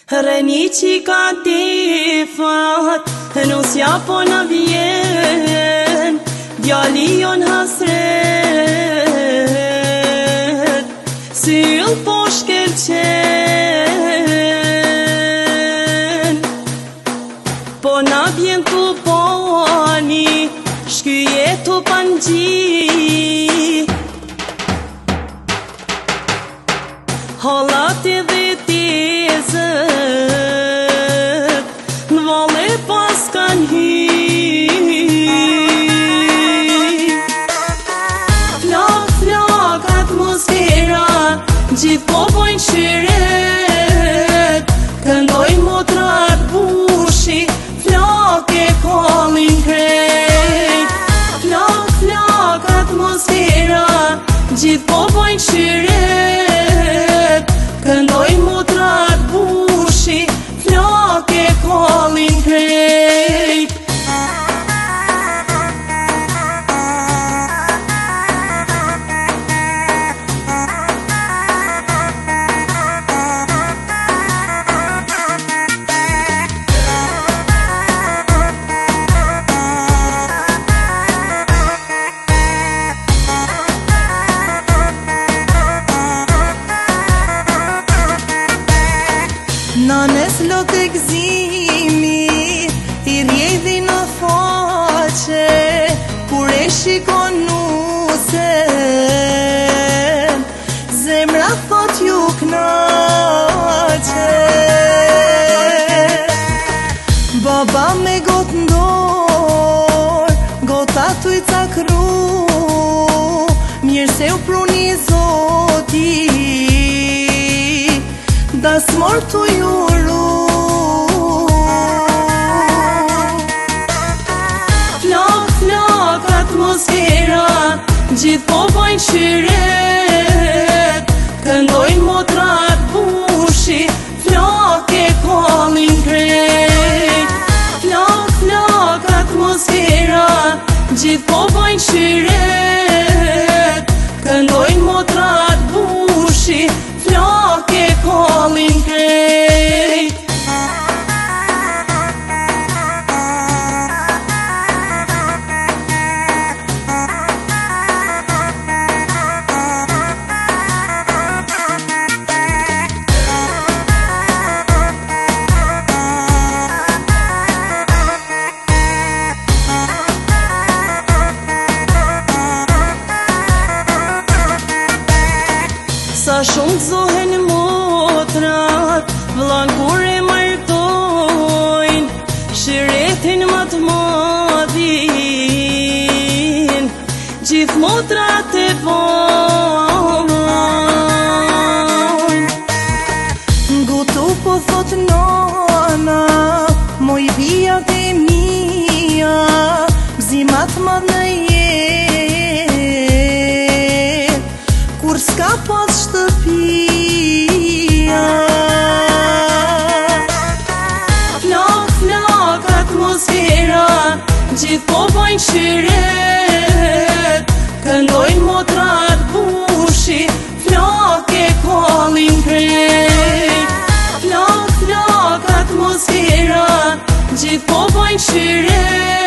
Rëni që ka tifat, nusja po në vjen, djali jon hasret, syll po shkelqen. Po në vjen kuponi, shkyje tu pangji, halati dhe tezët, në vale pas kan hy. Flak, flak atmosfera, gjithë po bojnë shyret, këndojnë Motrat Bushi, flak e kallin krejt. Flak, flak atmosfera, gjithë po bojnë shyret, këndojnë Motrat Bushi, flak e kallin krejt. Nanes lot e gzimi, i rjedhi në faqe, kur e shikon nusen, zemra thot ju knaqe. Baba me got ndor, gota tu i cakru, mirë se u pruni zoti, da smor tu juru. Flak, flak atmosfera, gjithë po bojnë shyret, këndojnë Motrat Bushi, flak e kallin krejt. Flak, flak atmosfera, gjithë po bojnë shyret, këndojnë Motrat Bushi, flak e kallin krejt. Sa shumë gëzohen motrat, vëllan kur e martojnë, shiretin më të madhin, gjithë motrat e vojnë. Ngutu po thot nana, moj vijat e mija, gzimat madh në jet, kur s'ka pas shtëpia. Flak, flak atmosfera, gjithë po bojnë shyret, këndojnë Motrat Bushi, flak e kallin krejt. Flak, flak atmosfera, gjithë po bojnë shyret,